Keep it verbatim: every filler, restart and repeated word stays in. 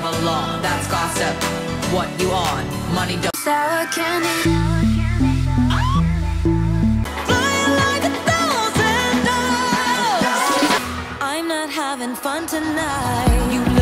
a law. That's gossip. What you on? Money don't. Sour candy. Flying like a thousand dollars. I'm not having fun tonight. You